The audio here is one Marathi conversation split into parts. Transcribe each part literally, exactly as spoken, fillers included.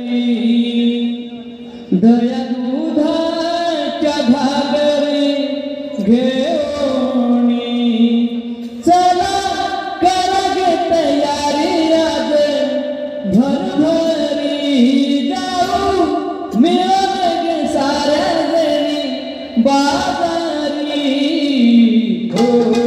दया दुधाच्या घागरी घेऊनी चला करा गे तयारी आज भरभरी जाऊ मिळून गे साऱ्या जणी बाजारी हो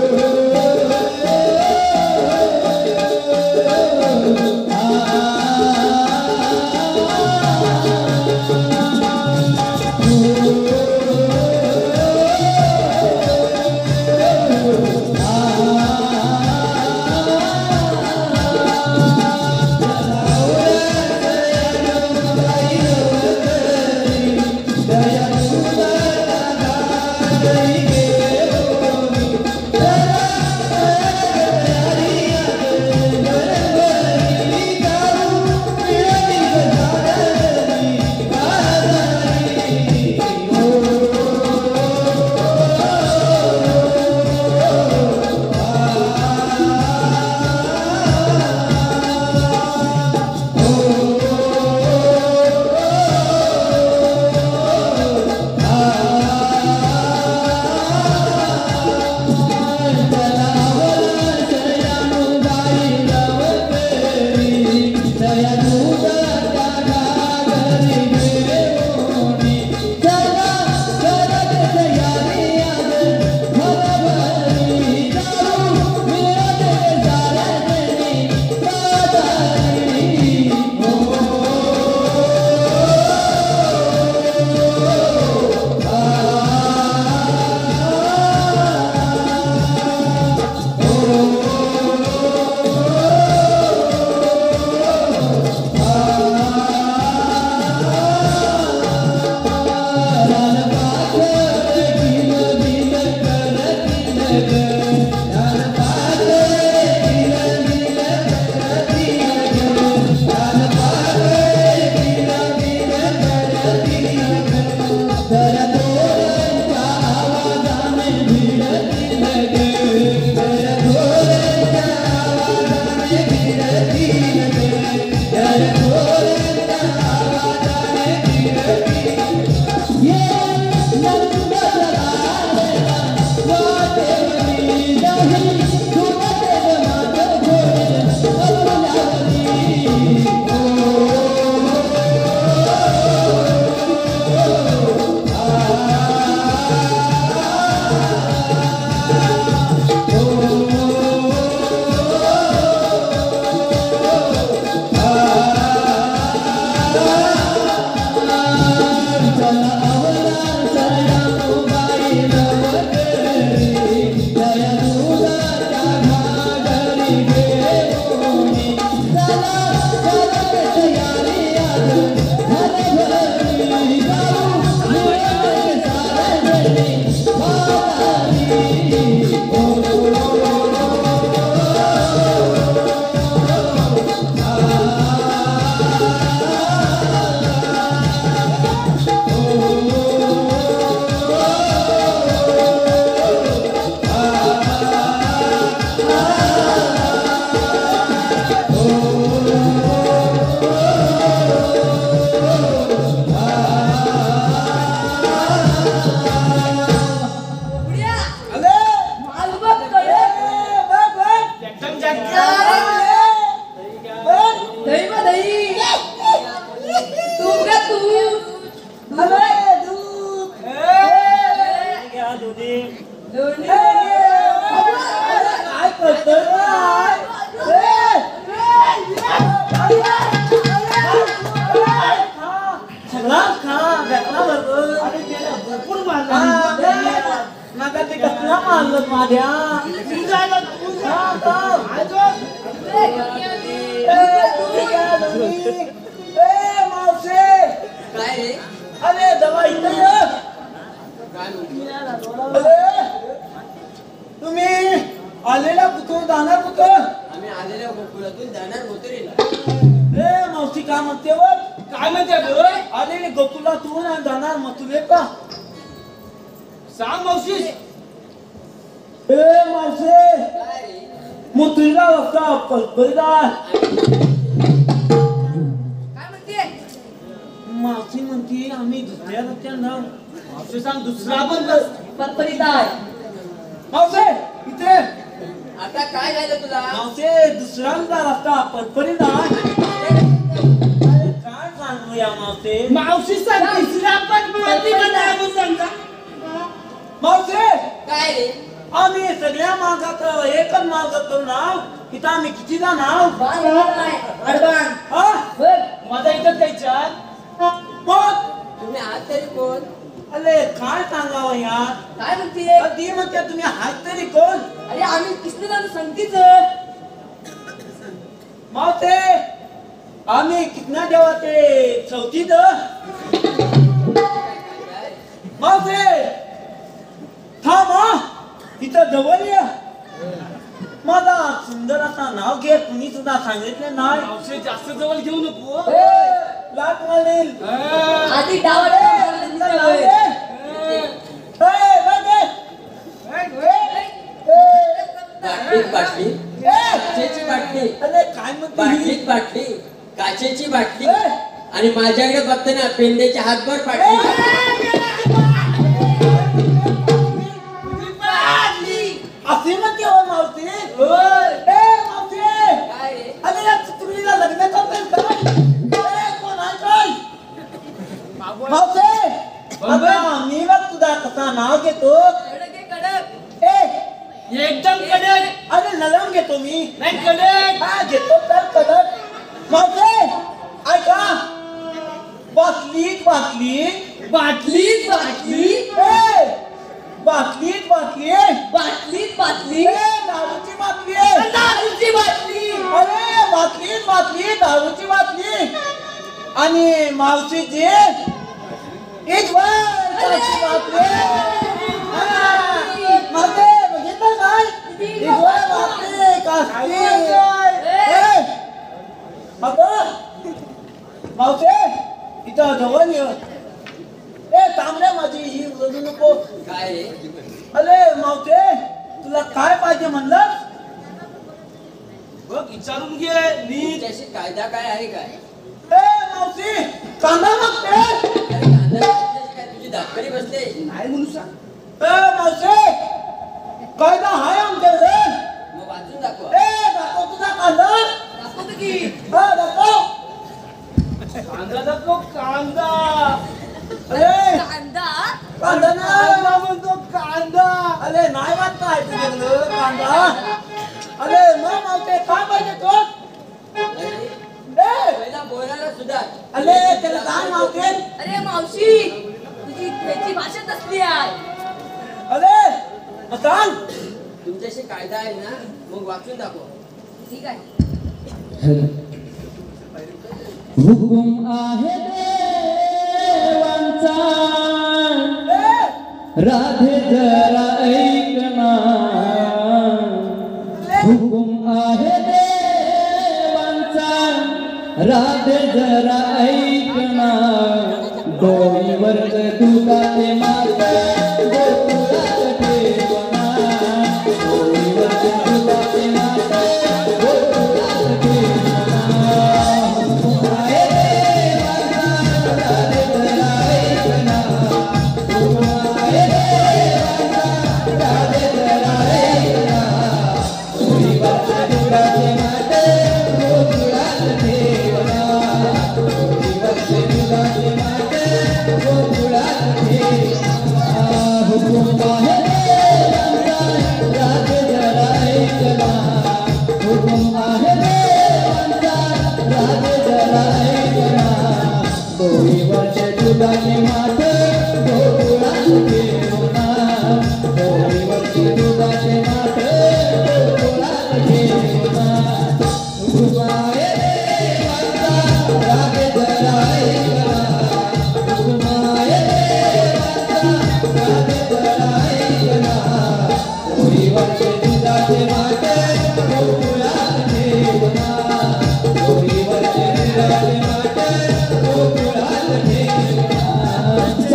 आलेला कुठून जाणार कुठं? आम्ही आलेल्या गोकुळातून जाणार मथुरेला. ए मावशी काय म्हणते व? काय म्हणते ग? आलेले गोकुळातून जाणार मथुरे का? सांग मावशी. ए मावशी मथुरेला वाजता पलपलदार. काय म्हणते? आम्ही दुसऱ्या रस्त्यानं मावशी सांग दुसरा पण बस. परपरीत आहे. मावशे इथे आता काय झालं तुला मावशे दुसऱ्यांदा रस्ता परपरीत आहे. अरे काय सांगू या मावशे मावशी सांग तिसरा पण प्रतिबंध सांगा. मावशे काय रे आम्ही सगळ्या मार्गात एकच मार्गात नाव इथं आम्ही कितीदा नाव बाण आहे. अडबाण. हा बघ. माझा इथं काही चार. मग तुम्ही आहात तरी कोण अरे काय सांगावं यार काय म्हणते? ती म्हणते तुम्ही हात तरी कोण अरे आम्ही कृष्णदान संगतीच. मावते आम्ही कितना देवाचे चौथीत मावते थांब हा तिथं जवळ ये माझा सुंदर असा नाव घे कुणी सुद्धा सांगितले नाही मावशी जास्त जवळ घेऊ नको. ए, लाट मारेल हा. आधी डावडे तिथं नाव घे. ए. ए, लाट घे. ए, बाटलीत बाटली ए, काचेची बाटली अरे काय म्हणते ही? बाटलीत बाटली काचेची बाटली ए. आणि माझ्याकडे बघताना पेंड्याचे हातभर बाटली असे म्हणते हो मावती होय. ए मावती काय रे अरे या चित्रीला लग्न करतेस काय ए कोण आहे काय मावते आता मी बघ तुझा कसा नाव घेतो कडक आहे, कडक. ए एकदम कडक. अरे नरम घेतो मी नाही कडक. हा घेतो तर कडक मावते ऐका बाटलीत बाटली बाटलीत बाटली. ए बाटलीत बाटली बाटलीत बाटली. ए दारूची बाटली दारूची बाटली. अरे बाटलीत बाटली दारूची बाटली आणि मावशीची एक बाटली मावते बघितलं काय एक बाटली कास्ती ए अगं मावते इथं जवळ ये ए तांबड्या माझी ही रडू नको काय रे अरे मावते तुला काय पाहिजे म्हणलं बघ विचारून घे नीट. तुमच्याशी कायदा काय आहे काय ए मावशी कांदा मागते अरे कांदा तुमच्याशी काय तुझी धाकरी बसले नाही म्हणू सांग. ए मावशी कायदा हाय आमच्याकडे मग वाचून दाखवा ए दाखव तुझा कांदा दाखवतो की. हा दाखव कांदा दाखव कांदा. अरे कांदा. कांदा ना कांदा म्हणतो कांदा. अरे नाही वाटत आहे तुझ्याकडं कांदा अरे मग मावते काय पाहिजे तो अरे, ए पहिला बोलायला सुधार अरे त्याला काय मावते अरे मावशी तुझी त्याची भाषा कसली आहे? अरे मग सांग तुमच्याशी कायदा आहे ना मग वाचून दाखवा ठीक आहे. हुकुम आहे देवांचा ए राधे जरा ऐकना हुकुम आहे देवांचा राधे जरा ऐकना डोळीवर दुधाचे माता गोकुळात ठेवना डोळीवर दुधाचे माता गोकुळात ठेवना हुकुम आहे देवांचा राधे जरा ऐकना हुकुम आहे देवांचा राधे जरा ऐकना डोळीवर दुधाचे माता गोकुळात ठेवना डोळीवर दुधाचे माता गोकुळात ठेवना हुकुम आहे देवांचा राधे जरा ऐकना हुकुम आहे देवांचा राधे जरा ऐकना डोळीवरचे दुधाचे माठ गोकुळात ठेवना डोळीवरचे दुधाचे माठ गोकुळात ठेवना हुकुम आहे देवांचा राधे जरा ऐकना हुकुम आहे देवांचा राधे जरा ऐकना डोळीवरचे दुधाचे माठ गोकुळात ठेवना डोळीवरचे दुधाचे माठ गोकुळात ठेवना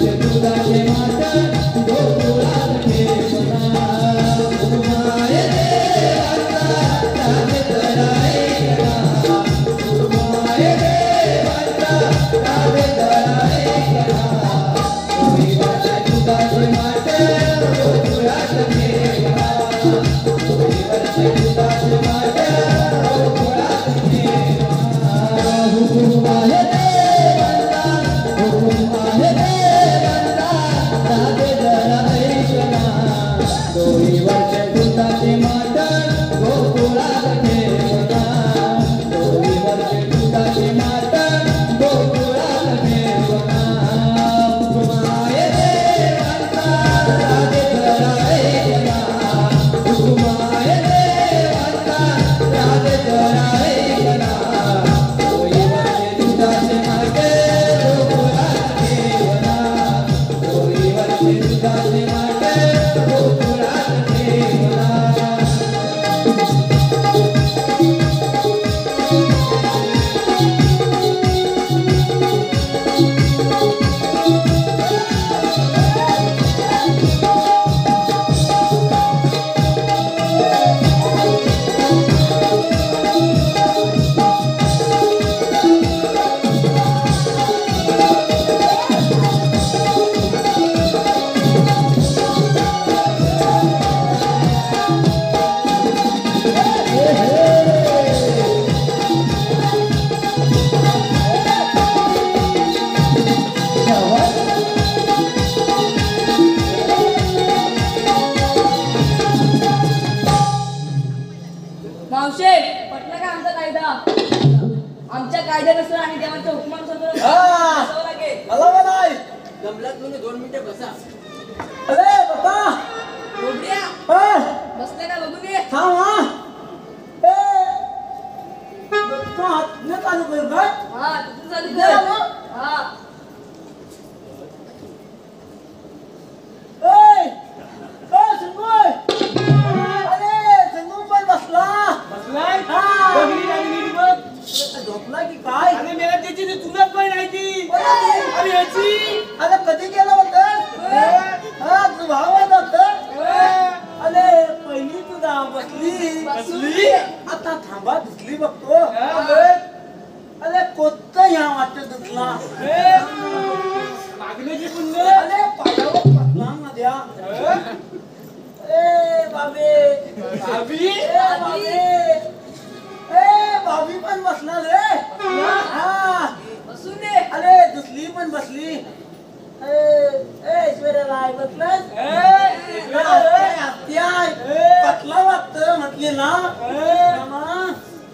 वर्ष दुधाचे माठ गोकुळात ठेवला उमाय देवाचा राधे जरा ऐकला उमाय देवाचा राधे जरा ऐकला दोन्ही वर्ष दुधाचे माठ गोकुळात ठेवला दोन्ही वर्ष दुधाचे माठ गोकुळात ठेवला हुकुम आहे देवाचा हुकुम आहे देवाचा राधे जरा ऐकला दोन्ही वर्ष दुधाचे माठ गोकुळात ठेवला दोन्ही वर्ष दुधाचे माठ गोकुळात ठेवला हुकुम आहे देवाचा राधे जरा ऐकला हुकुम आहे देवाचा राधे जरा ऐकला दोन्ही वर्ष दुधाचे माठ गोकुळात ठेवला दोन्ही वर्ष दुधाचे माठ गोकुळात ठेवला मावशे पटलं का आमचा कायदा आमच्या कायद्यानुसार आणि देवाच्या हुकुमानुसार हा. बसावं लागेल मला बनाय जमलात म्हणून दोन मिनिटं बसा. अरे बाबा बोबड्या ए बसले का बघून घे थांब हा ए तू हात न चालू करू काय हा तिथून चालू दे कर मग. हा ए ए संगोय अरे संगू पण बसला बसलाय हा. बघली नाही नीट बघ. झोपला की काय अरे मेला त्याची ती तुला पण नाही ती अरे अरे याची अरे कधी गेला होतास हा तू भावात होता अरे पहिली तुझा बसली बसली आता थांबा दुसरी बघतो हा, बघ. अरे कोणतं ह्या वाटत दुसला ए, मागण्याची पुण्य अरे पायावर पटला नद्या ए बाबे भाभी ए बाबे ए भाभी पण बसला रे हा बसून दे अरे दुसरी पण बसली ए ए ऐश्वर्या राय बसलास ए, पटला वाटत म्हटली ना मामा.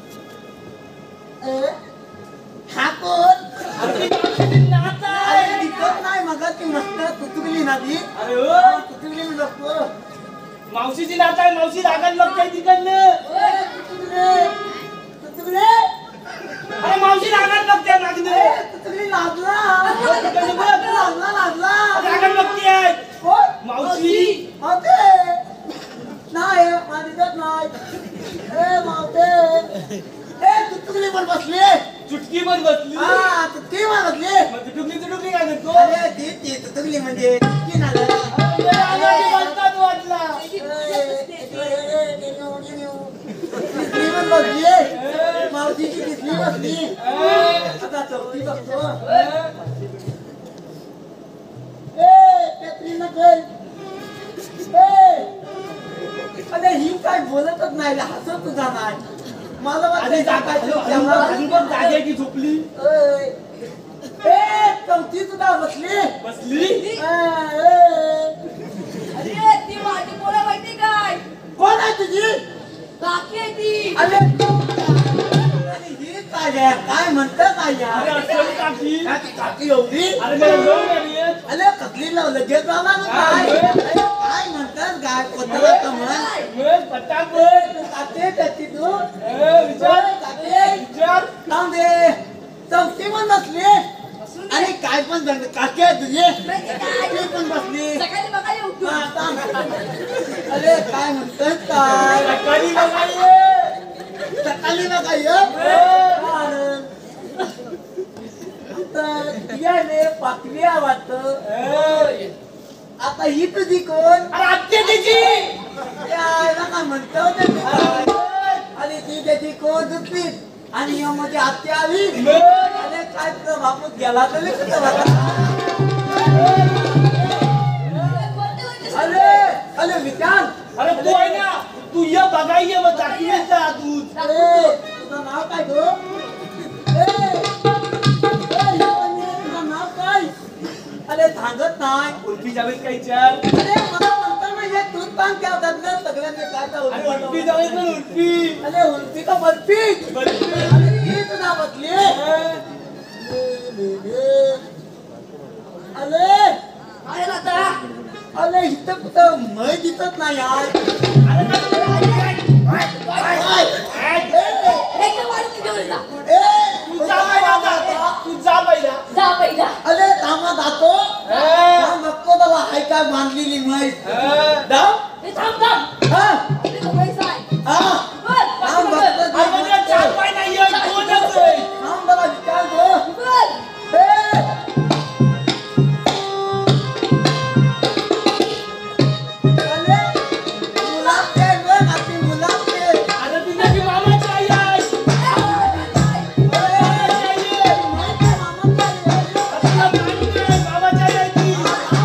ए, हा कोण आपली मावशीची नात आहे. अरे दिसत नाही मगा ती मस्त तुतुकली ना ती अरे हो तुतुकली मी बघतो मावशीची नात आहे मावशी रागात बघताय तिकडनं ए, तुतुकले तुतुकले अरे मावशी रागात बघताय मागणं ए, तुतुकली लागला तिकडनं बघ. लागला लागला रागात बघताय कोण मावशी मावते नाही माझ्यात नाही ए मावते ए तुतुकली पण बसली चुटकी पण बसली हा तुतुकली पण बसली मग ती टुकली ती टुकली काय करतो अरे ती ती तुतुकली म्हणजे ती ना गं. अरे, रागात बोलतात वाटला तिसरी पण बसली मावशीची तिसरी बसली आता चौथी बसतो ए त्यातली नकल ए अरे ही काय बोलतच नाही रे, हसत तुझा नाही मला अरे जागा अजून पण जागी आहे की झोपली ए चौथी सुद्धा बसली बसली ए, ए. अरे ती माझी पोरं माहिती काय कोण आहे तुझी काकी आहे ती अरे अरे ही काय आहे? काय म्हणतं काय अरे यार? असेल काकी काय ती काकी एवढी अरे मला जाऊन आली आहे. अरे कसली लाव लगेच लावला ना काय अरे, काय म्हणतात काय कोणाला कमळ मग पटापट काके त्याची तू ए, विचार काके विचार थांब दे चौथी पण बसली आणि काय पण झालं काकी आहे तुझी ती पण बसली सकाळी बघायला उठून हा, थांब. अरे काय म्हणतात काय सकाळी बघायला सकाळी ना काय ए. तर पाचव्याने पाचव्या वाटत. आता ही तुझी कोण? अरे आत्या त्याची यायला का म्हणतो ते मी काय? आणि ती त्याची कोण दुसरी आणि यामध्ये आत्या आली आणि काय तुझा बापूस गेला तरी कुठं बघा. अरे अरे विचार. अरे तू आहे ना तू ये बघाय मग दाखवेल जा तू अरे तुझं नाव काय गो? ए, ए, तुझं नाव काय? अरे सांगत नाही. उलटी जावेत काय चार अरे मला म्हणतो ना हे तूच सांग त्या दरम्यान सगळ्यांनी काय तर उलटी उलटी वाटवलं. जावेत ना उलटी अरे उलटी का बर्फी? अरे ही तुझा बसली. अरे काय आता अरे इथं कुठं मै दिसत नाही यार. तू जा पहिला तू जा पहिला जा पहिला अरे थांबा जातो. नको बाबा हाय काय बांधलेली मै. हे थांब थांब हा आपली कपडेच आहे हा बर थांब बर बघतो. अरे म्हणजे चार पाय नाही आहे, दोनच आहे. थांब बघा विचार गो. बर ए! अरे, गुलाब ते गं, नाती गुलाब ते. अरे तुझ्या की मामाची आई आहे. अरे, मामाची आई आहे. माझ्या मामाचं आहे. तुला माहिती आहे, मामाची आई आहे ती.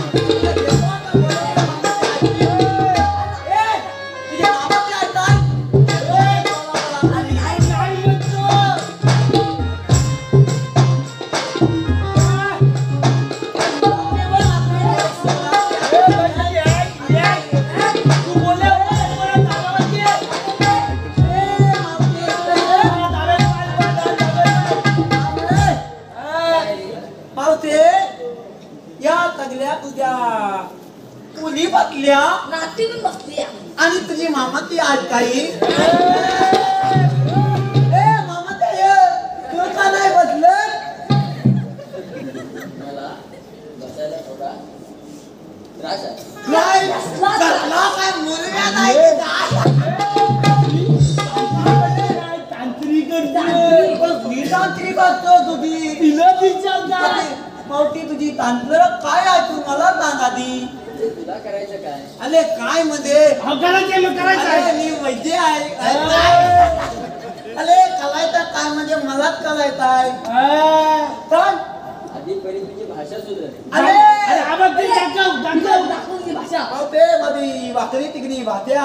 ए, तुझ्या मामाची आई काय? आणि आई आई म्हणतो. ए, बाई, ये, ये. तू बोलल्यावर मला दाबावं ये. मला दाबायला पाहिजे, दाबायला. मावते या सगळ्या तुझ्या मुली बसल्या नाती पण बसली आणि तुझी मामाची आज काही ए मामाचे ये तू का नाही बसलं? मला बसायला थोडा त्रास आहे. काय कसला काय मुलगा नाही की काय? काय तांत्रिक करते. पण मी तांत्रिक असतो तुझी तिला विचारणार. मावती तुझी तांत्र काय आहे तू मला सांग आधी. ते तुला करायचं काय? अरे काय मध्ये हो, करायचंय मग करायचं अरे आहे. मी वैद्य आहे. अरे कलायचं काय म्हणजे मलाच कलायचं आहे. हा. सांग. आधी पहिली तुझी भाषा सुधार. अरे अरे आवाज दे, दाखव, दाखव. दाखवून ती भाषा मावते माझी वाकडी तिकडी भात्या.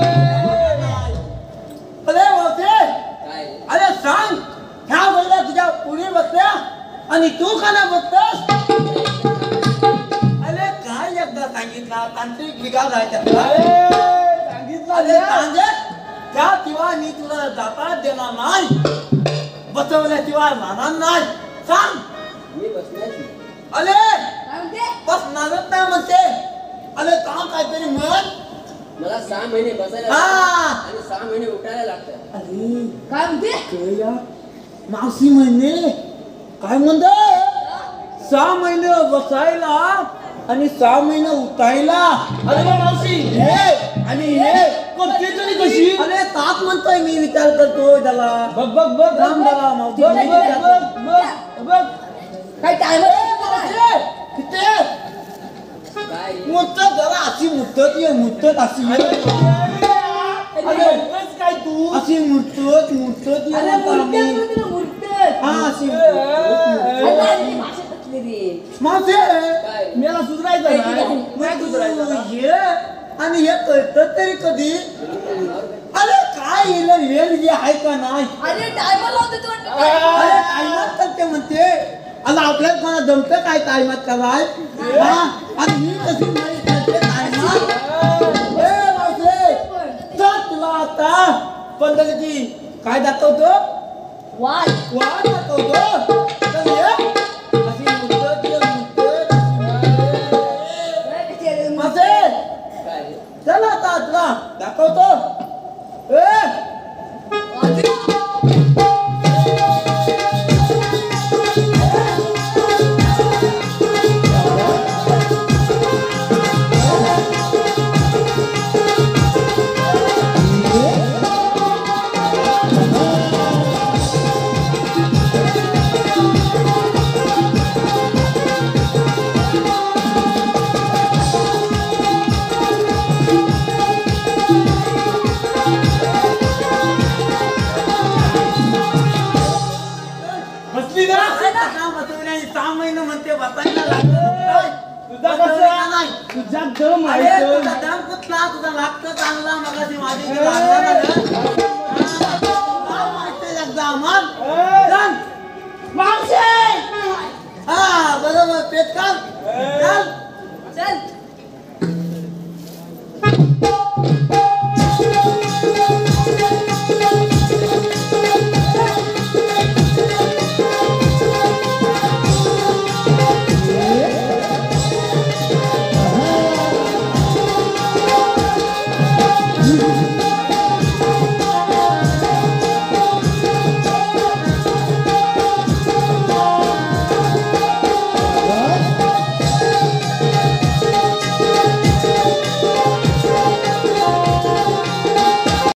अरे मावते काय? अरे सांग ह्या वेळेला तुझ्या पुढे बसल्या आणि तू का नाही बसतोस? अरे काय एकदा सांगितलं तांत्रिक बिघाड आहे त्यातला. अरे, सांगितलं अरे ना. सांगत त्याशिवाय मी तुला जाता देणार नाही. बसवल्याशिवाय राहणार नाही. सांग. मी बसण्याची. अरे काय म्हणते बसणारच नाही म्हणते. अरे काम काहीतरी म्हण. मला सहा महिने बसायला हा. लागतात आणि सहा महिने उठायला लागतात. अरे काय म्हणते कळया मावशी म्हणणे काय म्हणते सहा महिने बसायला आणि सहा महिने उठायला. अरे बा, मावशी हे आणि हे करते तरी कशी. अरे ताप म्हणतोय मी विचार करतोय त्याला. बघ बघ बघ राम जरा मावशी. बघ बघ बघ बघ बघ. काय टायमर किती काय? मुद्दत जरा अशी मुद्दत ये मुद्दत अशी अरे, ये. अरे, बस काय तू. अशी मुद्दत मुद्दत ये अरे म्हणतो मूर्ती आम्ही. म्हणते ना मूर्ती हा अशी मुद्दत. अरे ती भाषा कसली रे मावशी काय? मला सुधारायचं नाही. नाही तुझं हे आणि हे कळतं तरी कधी. अरे काय हिला वेळ जे आहे का नाही. अरे टायमर लावते तू वाटतं. अरे टाइमात करते म्हणते. आता आपल्याला कोणा जमतं काय टाइमात कराय. हा आणि ही कशी नाही करते टाइमात. ए मावशी चल तुला आता पंढरीची काय दाखवतो वाय वाट दाखवतो. चल ये. अशी मुद्दत ये मुद्दत. कशी आहे रे मूर्ती? मावशी काय? चल आता तुला दाखवतो. ए Thank you. तुझा दम अरे आहे तुझा दम कुठला तुझा लागतं चांगला मगाशी माझी इथे लागला ना ग. हा, माहिती आहे एकदा आम्हाला. चल. हा बरोबर पेट काढ. चल.